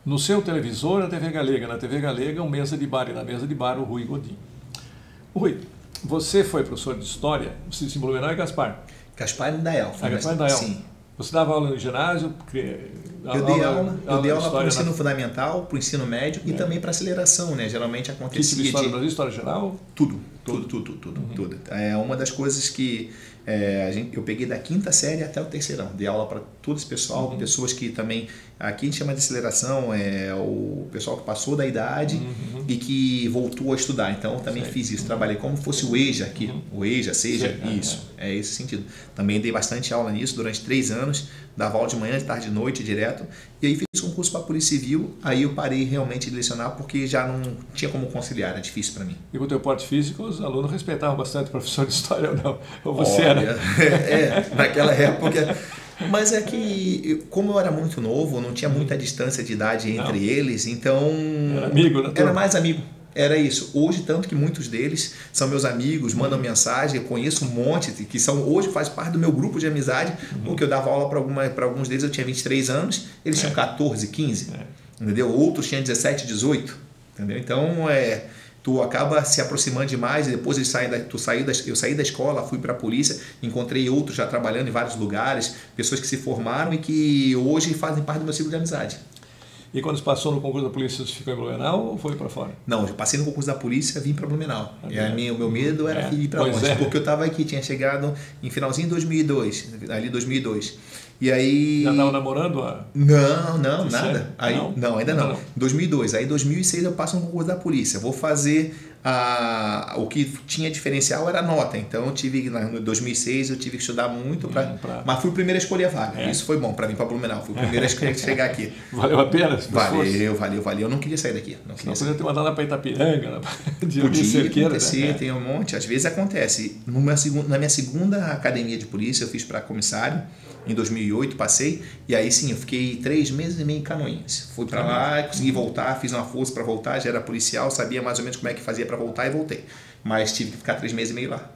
No seu televisor, a TV Galega. Na TV Galega, um Mesa de Bar. E na Mesa de Bar, o Rui Godinho. Rui, você foi professor de História, você se Blumenau e Gaspar? Gaspar e Dael. Gaspar e Dael. Sim. Você dava aula no ginásio? Eu dei aula para o ensino fundamental, para o ensino médio e também para aceleração, né? Geralmente acontecia... Que tipo de história do Brasil? História geral? Tudo. É uma das coisas que eu peguei da quinta série até o terceirão. Dei aula para todo esse pessoal, pessoas que também... Aqui a gente chama de aceleração, o pessoal que passou da idade e que voltou a estudar. Então eu também fiz isso, trabalhei como fosse o EJA aqui, o EJA, seja isso, é esse sentido. Também dei bastante aula nisso durante 3 anos, dava aula de manhã, de tarde, de noite, direto. E aí fiz concurso para a Polícia Civil, aí eu parei realmente de lecionar porque já não tinha como conciliar, era difícil para mim. E com o teu porte físico, os alunos respeitavam bastante o professor de História ou não? Ou você era? Naquela época... Mas é que, como eu era muito novo, não tinha muita distância de idade entre eles, então... Era amigo, né? Era mais amigo. Era isso. Hoje, tanto que muitos deles são meus amigos, mandam mensagem, eu conheço um monte, que hoje faz parte do meu grupo de amizade, porque eu dava aula para alguns deles, eu tinha 23 anos, eles tinham 14, 15, entendeu? Outros tinham 17, 18, entendeu? Então, tu acaba se aproximando demais e depois eu saí da escola, fui para a polícia, encontrei outros já trabalhando em vários lugares, pessoas que se formaram e que hoje fazem parte do meu ciclo de amizade. E quando você passou no concurso da polícia, você ficou em Blumenau ou foi para fora? Não, eu passei no concurso da polícia e vim para Blumenau. O meu medo era ir para longe, porque eu estava aqui, tinha chegado em finalzinho de 2002, ali 2002. E aí... Já estava namorando? Não, nada. Aí, não, ainda não. 2002. Aí em 2006 eu passo no concurso da polícia. Vou fazer o que tinha diferencial era a nota. Então eu tive, em 2006 eu tive que estudar muito, mas fui o primeiro a escolher a vaga. Isso foi bom para mim, para Blumenau. Fui o primeiro a chegar aqui. Valeu a pena? Valeu. Eu não queria sair daqui. Não podia ter mandado lá para Itapiranga, podia acontecer, tem um monte. Às vezes acontece. Na minha segunda academia de polícia eu fiz para comissário. Em 2008 passei, e aí sim, eu fiquei 3 meses e meio em Canoinhas. Fui para lá, consegui voltar, fiz uma força para voltar, já era policial, sabia mais ou menos como é que fazia para voltar e voltei. Mas tive que ficar 3 meses e meio lá.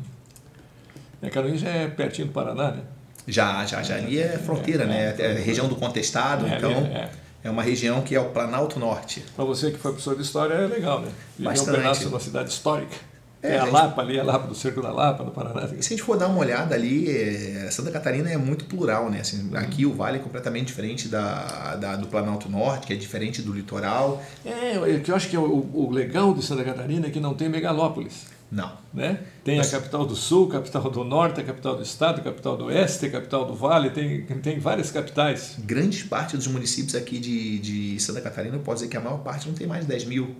Canoinhas já é pertinho do Paraná, né? Já ali é fronteira, né? É região do Contestado, então é uma região que é o Planalto Norte. Para você que foi professor de História é legal, né? Bastante. Um pedaço da cidade histórica. A Lapa ali, a Lapa do Cerco da Lapa, no Paraná. E se a gente for dar uma olhada ali, Santa Catarina é muito plural, né? Assim, aqui o vale é completamente diferente do Planalto Norte, que é diferente do litoral. Eu acho que o legal de Santa Catarina é que não tem megalópolis. Não. Né? Tem a capital do sul, capital do norte, a capital do estado, a capital do oeste, a capital do vale, tem várias capitais. Grande parte dos municípios aqui de Santa Catarina, pode dizer que a maior parte não tem mais de 10 mil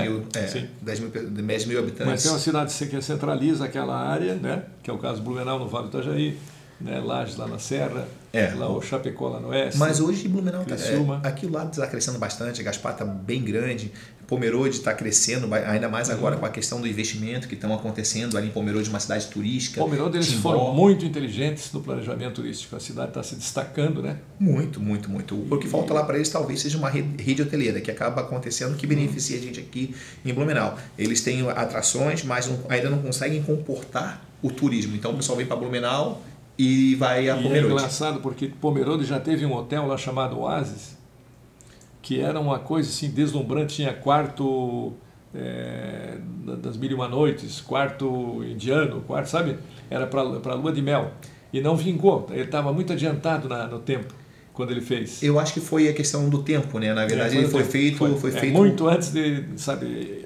habitantes. Mas tem uma cidade que centraliza aquela área, né? Que é o caso de Blumenau no Vale do Itajaí, né? Lages lá na Serra, lá o Chapecó lá no oeste. Mas hoje Blumenau aqui o lado está crescendo bastante, Gaspar está bem grande, Pomerode está crescendo, ainda mais agora com a questão do investimento que estão acontecendo ali em Pomerode, uma cidade turística. Pomerode, eles foram muito inteligentes no planejamento turístico, a cidade está se destacando, né? Muito. O que falta lá para eles talvez seja uma rede hoteleira, que acaba acontecendo, que beneficia a gente aqui em Blumenau. Eles têm atrações, mas ainda não conseguem comportar o turismo. Então o pessoal vem para Blumenau e vai a Pomerode. É engraçado porque Pomerode já teve um hotel lá chamado Oasis, que era uma coisa assim deslumbrante, tinha quarto das 1001 noites, quarto indiano, quarto, sabe? Era para lua de mel. E não vingou, ele estava muito adiantado no tempo, quando ele fez. Eu acho que foi a questão do tempo, né? Na verdade, ele foi feito muito antes de, sabe,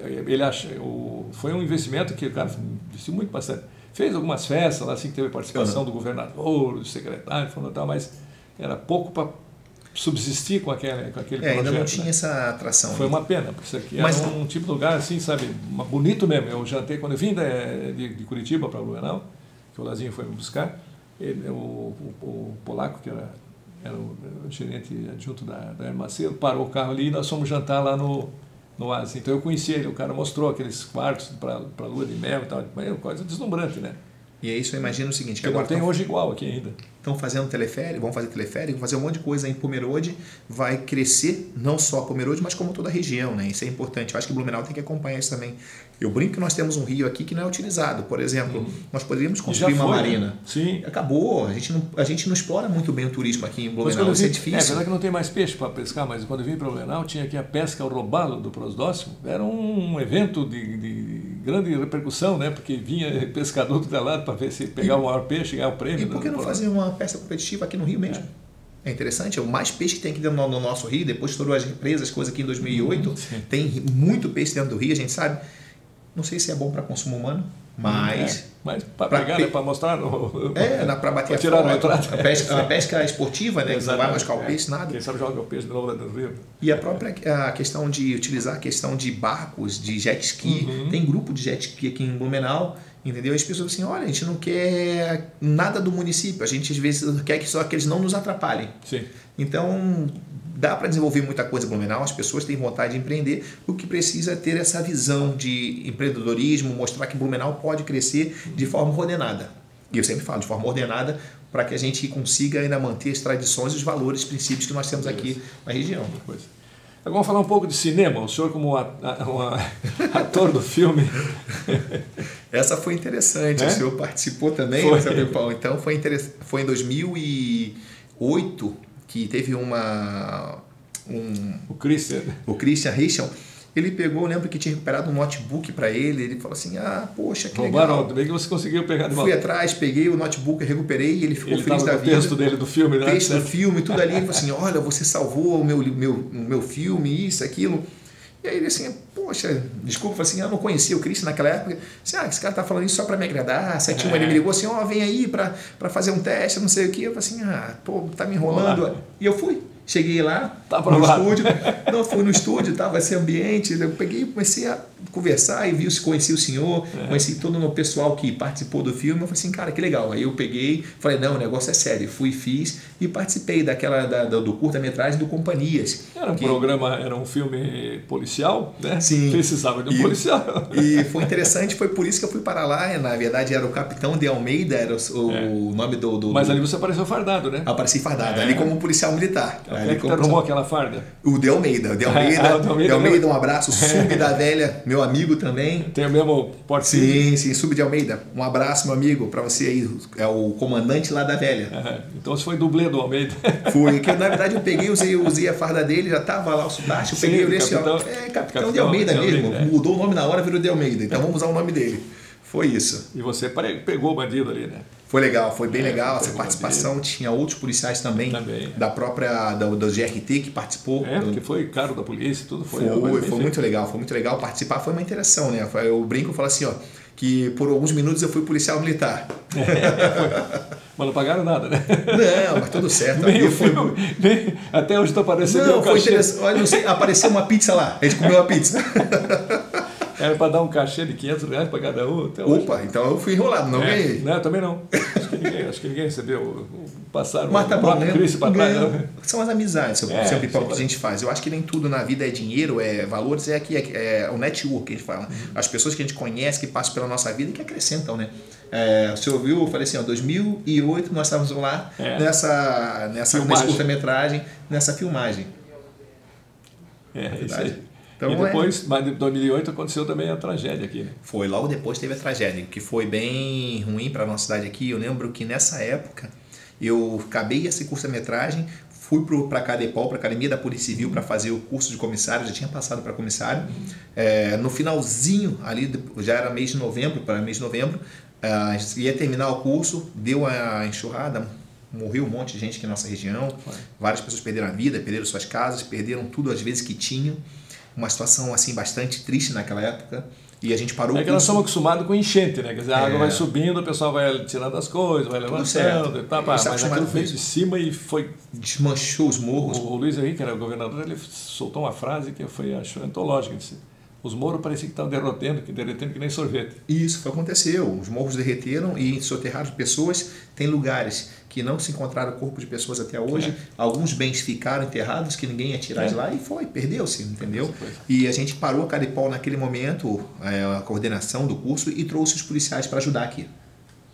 foi um investimento que o cara investiu muito bastante. Fez algumas festas lá, assim, que teve participação do governador, do secretário, tal, mas era pouco para subsistir com aquele projeto. Ainda não tinha essa atração. Foi uma pena, porque isso aqui era um tipo de lugar assim, sabe, bonito mesmo. Eu jantei, quando eu vim de Curitiba para Blumenau, que o Lazinho foi me buscar, o polaco, que era o gerente adjunto da Hermaceiro, parou o carro ali e nós fomos jantar lá no Oasis. Então eu conheci ele, o cara mostrou aqueles quartos para lua de mel e tal, coisa deslumbrante, né? E é isso, eu imagino o seguinte, que Que não agora tem hoje igual aqui ainda. estão fazendo teleférico, vão fazer um monte de coisa em Pomerode, vai crescer não só Pomerode, mas como toda a região, né? Isso é importante. Eu acho que Blumenau tem que acompanhar isso também. Eu brinco que nós temos um rio aqui que não é utilizado. Por exemplo, nós poderíamos construir uma marina. Né? Sim. Acabou. A gente não explora muito bem o turismo aqui em Blumenau. Isso é difícil. É verdade que não tem mais peixe para pescar, mas quando eu vim para Blumenau, tinha aqui a pesca ao robalo do prosdóximo. Era um evento de grande repercussão, né? Porque vinha pescador do lado para ver se pegava o maior peixe e ganhava o prêmio. E por que não fazer uma pesca competitiva aqui no Rio mesmo? É interessante, é o mais peixe que tem aqui dentro do nosso rio. Depois estourou as represas, coisa aqui em 2008. Tem muito peixe dentro do rio, a gente sabe. Não sei se é bom para consumo humano, mas... Mas para pegar, né, para mostrar... Para bater tirar a foto. A pesca esportiva, né? Que não vai machucar o peixe, nada. Quem sabe joga o peixe de novo lá dentro do rio. E a própria questão de utilizar a questão de barcos, de jet ski. Tem grupo de jet ski aqui em Blumenau, entendeu? E as pessoas assim, olha, a gente não quer nada do município, a gente às vezes quer só que eles não nos atrapalhem. Sim. Então... dá para desenvolver muita coisa em Blumenau, as pessoas têm vontade de empreender, o que precisa é ter essa visão de empreendedorismo, mostrar que Blumenau pode crescer de forma ordenada. E eu sempre falo, de forma ordenada, para que a gente consiga ainda manter as tradições, os valores, os princípios que nós temos aqui na região. Agora vamos falar um pouco de cinema, o senhor como ator do filme. Essa foi interessante, o senhor participou também, então foi interessante. Foi em 2008, que teve o Christian Reichel, ele pegou, eu lembro que tinha recuperado um notebook para ele falou assim, poxa, que legal. Bem que você conseguiu pegar de volta. Fui atrás, peguei o notebook, recuperei, ele ficou feliz da vida. O texto dele do filme, né? O texto do filme, tudo ali, ele falou assim, olha, você salvou o meu filme, isso, aquilo. E aí ele assim, poxa, desculpa, falei assim, eu não conhecia o Christian naquela época. Assim, esse cara tá falando isso só para me agradar. Ele me ligou assim, vem aí para fazer um teste, não sei o que. Eu falei assim, tá me enrolando. E eu fui. Cheguei lá no estúdio, fui no estúdio, tava esse ambiente, eu peguei e comecei a conversar e conheci o senhor, conheci todo o pessoal que participou do filme, eu falei assim, cara, que legal. Aí eu peguei, falei, não, o negócio é sério, fiz e participei do curta-metragem do Companhias. Era um programa, era um filme policial, né? Sim. Precisava de um policial. E foi interessante, foi por isso que eu fui para lá, na verdade era o Capitão de Almeida, era o nome do... Mas ali você apareceu fardado, né? Apareci fardado, ali como policial militar. Quem é que arrumou aquela farda? O de Almeida. De Almeida, um abraço. Sub da Velha, meu amigo também. Tem o mesmo porte? Sim, Sub de Almeida. Um abraço, meu amigo, para você aí. É o comandante lá da Velha. Então você foi dublê do Almeida. Fui, que na verdade eu peguei, usei a farda dele, já estava lá o sotaque, eu peguei e olhei assim, Capitão de Almeida mesmo. Mudou o nome na hora, virou de Almeida. Então vamos usar o nome dele. Foi isso. E você pegou o bandido ali, né? Foi legal, foi bem legal essa participação. Tinha outros policiais também. Da própria do GRT que participou. Porque foi caro da polícia, tudo foi. Foi muito legal participar, foi uma interação, né? Eu brinco e falo assim, que por alguns minutos eu fui policial militar. Mas não pagaram nada, né? Não, mas tudo certo. Até hoje está aparecendo. Não, foi interessante. Olha, não sei, apareceu uma pizza lá, a gente comeu uma pizza. Era para dar um cachê de R$500 para cada um. Opa, então eu fui enrolado, não ganhei. Não, eu também não. Acho que ninguém recebeu. Passaram mas tá bom, Cristo para trás. Né? São as amizades, que a gente faz. Eu acho que nem tudo na vida é dinheiro, é valores, é o network que a gente fala. As pessoas que a gente conhece, que passam pela nossa vida e que acrescentam, né? O senhor viu, eu falei assim, 2008 nós estávamos lá nessa curta-metragem, nessa filmagem. Isso aí. Então, e depois, mas em 2008 aconteceu também a tragédia aqui, né? Foi, logo depois teve a tragédia, que foi bem ruim para a nossa cidade aqui. Eu lembro que nessa época eu acabei essa curta-metragem, fui para a Cadepol, para a Academia da Polícia Civil, para fazer o curso de comissário, já tinha passado para comissário. No finalzinho, ali já era mês de novembro, ia terminar o curso, deu a enxurrada, morreu um monte de gente aqui na nossa região, várias pessoas perderam a vida, perderam suas casas, perderam tudo às vezes que tinham. Uma situação assim bastante triste naquela época e a gente parou. É que nós somos acostumados com enchente, né? Quer dizer, a água vai subindo, o pessoal vai tirando as coisas, vai levantando e tal, mas aquilo veio de cima e foi... desmanchou os morros. O Luiz Henrique, que era o governador, ele soltou uma frase que foi, acho, antológica. Os morros pareciam que estavam derretendo que nem sorvete. Isso aconteceu. Os morros derreteram e soterraram pessoas. Tem lugares que não se encontraram corpo de pessoas até hoje. Alguns bens ficaram enterrados que ninguém ia tirar de lá e perdeu-se, entendeu? E a gente parou a Cadepol naquele momento, a coordenação do curso, e trouxe os policiais para ajudar aqui.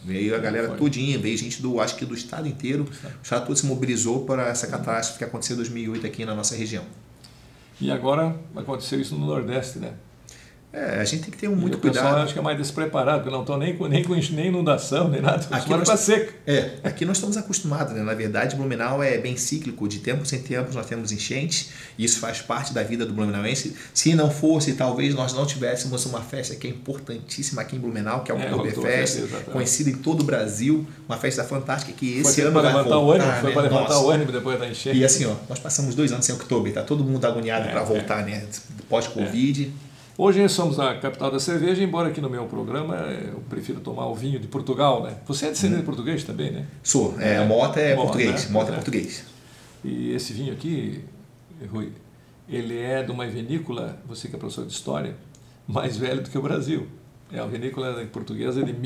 Veio a galera todinha, veio gente acho que do estado inteiro. O estado todo se mobilizou para essa catástrofe que aconteceu em 2008 aqui na nossa região. E agora aconteceu isso no Nordeste, né? A gente tem que ter muito cuidado. O pessoal acho que é mais despreparado, porque não estão nem inundação, nem nada. Aqui nós está seco. Aqui nós estamos acostumados, né? Na verdade, Blumenau é bem cíclico, de tempos em tempos nós temos enchentes, e isso faz parte da vida do blumenauense. Se não fosse, talvez nós não tivéssemos uma festa que é importantíssima aqui em Blumenau, que é o Oktoberfest, conhecida em todo o Brasil, uma festa fantástica que esse ano vai voltar. Foi para levantar o ânimo depois da enchente. E assim, nós passamos 2 anos sem Oktober, tá todo mundo agoniado para voltar, né? Pós-Covid. Hoje nós somos a capital da cerveja, embora aqui no meu programa eu prefiro tomar o vinho de Portugal, né? Você é descendente de português também, né? Sou. Mota é português. Né? Mota é português. E esse vinho aqui, Rui, ele é de uma vinícola, você que é professor de história, mais velho do que o Brasil. É uma vinícola portuguesa de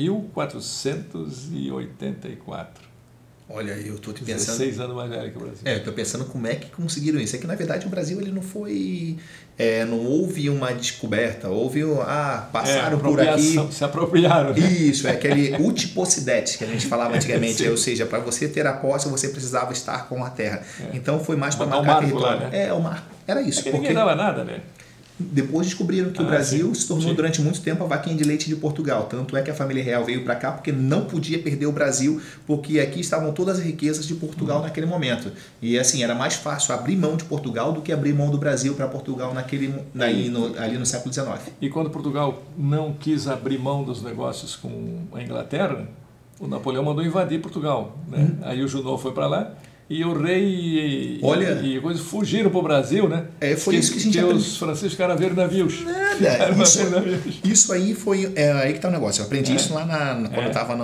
1484. Olha, eu estou pensando... 16 anos mais velho que o Brasil. Eu estou pensando como é que conseguiram isso. É que, na verdade, o Brasil ele não foi... não houve uma descoberta, houve... passaram por aqui... Se apropriaram. Né? Isso, é aquele utiposidete que a gente falava antigamente. Ou seja, para você ter a posse, você precisava estar com a terra. Então, foi mais para marcar território. Né? O marco. Era isso. Porque ninguém dava nada, né? Depois descobriram que o Brasil se tornou durante muito tempo a vaquinha de leite de Portugal. Tanto é que a família real veio para cá porque não podia perder o Brasil, porque aqui estavam todas as riquezas de Portugal naquele momento. E assim, era mais fácil abrir mão de Portugal do que abrir mão do Brasil para Portugal ali no século XIX. E quando Portugal não quis abrir mão dos negócios com a Inglaterra, o Napoleão mandou invadir Portugal. Né? Aí o Junot foi para lá. E o rei e coisas fugiram para o Brasil, né? Foi isso que a gente aprendeu. Os franceses ficaram a ver navios. Nada. Isso aí foi... aí que está o negócio. Eu aprendi isso lá quando eu estava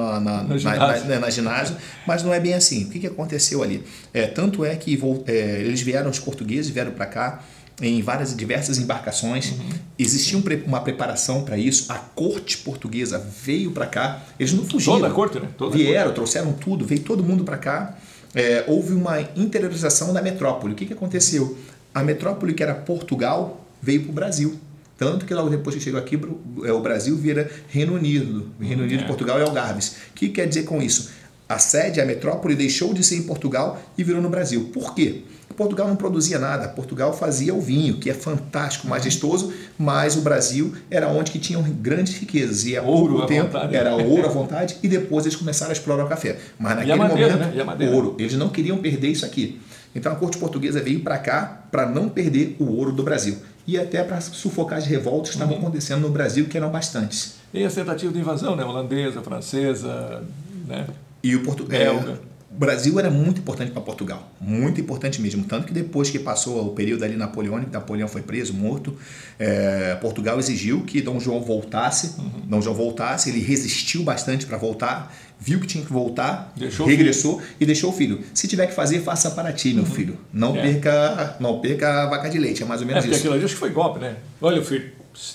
na ginásio, mas não é bem assim. O que aconteceu ali? Tanto é que eles vieram, os portugueses vieram para cá em diversas embarcações. Existia uma preparação para isso. A corte portuguesa veio para cá. Eles não fugiram. Toda a corte, né? Vieram, trouxeram tudo, veio todo mundo para cá. Houve uma interiorização da metrópole. O que aconteceu? A metrópole, que era Portugal, veio para o Brasil. Tanto que logo depois que chegou aqui, o Brasil vira Reino Unido. Reino Unido, Portugal e Algarves. O que quer dizer com isso? A sede, a metrópole, deixou de ser em Portugal e virou no Brasil. Por quê? Portugal não produzia nada. Portugal fazia o vinho, que é fantástico, majestoso, mas o Brasil era onde que tinham grandes riquezas. E há pouco tempo era ouro à vontade, e depois eles começaram a explorar o café. Mas naquele momento, ouro. Eles não queriam perder isso aqui. Então a corte portuguesa veio para cá para não perder o ouro do Brasil. E até para sufocar as revoltas que estavam acontecendo no Brasil, que eram bastantes. E a tentativa de invasão, né? Holandesa, francesa, né? E o Brasil era muito importante para Portugal, muito importante mesmo, tanto que depois que passou o período ali napoleônico, Napoleão foi preso, morto, Portugal exigiu que Dom João voltasse. Dom João voltasse, ele resistiu bastante para voltar, viu que tinha que voltar, regressou e deixou o filho. Se tiver que fazer, faça para ti, meu filho. Não perca a vaca de leite, é mais ou menos isso. Aquilo ali acho que foi golpe, né? Olha, filho,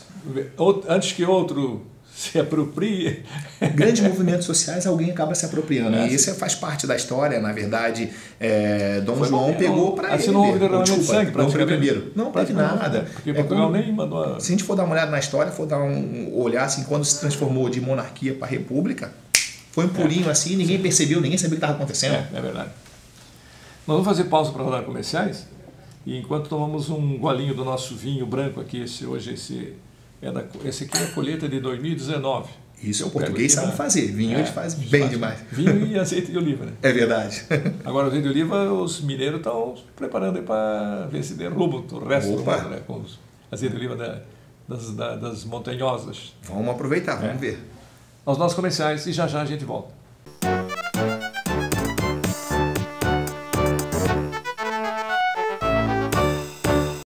antes que outro se apropria. Grandes movimentos sociais, alguém acaba se apropriando. E isso faz parte da história, na verdade. Dom João pegou para ele. Assim não houve derramamento de sangue, praticamente. Não teve nada. Porque Portugal nem mandou... Se a gente for dar uma olhada na história, for dar olhar assim, quando se transformou de monarquia para república, foi um pulinho assim, ninguém percebeu, ninguém sabia o que estava acontecendo. É verdade. Nós vamos fazer pausa para rodar comerciais, e enquanto tomamos um golinho do nosso vinho branco aqui, esse aqui é a colheita de 2019. Isso o português sabe fazer. Vinho ele faz bem demais. Vinho e azeite de oliva, né? É verdade. Agora, o azeite de oliva, os mineiros estão preparando para ver se derrubam o resto do mundo, né? Com os azeite de oliva das montanhosas. Vamos aproveitar, vamos ver. Aos nossos comerciais e já a gente volta.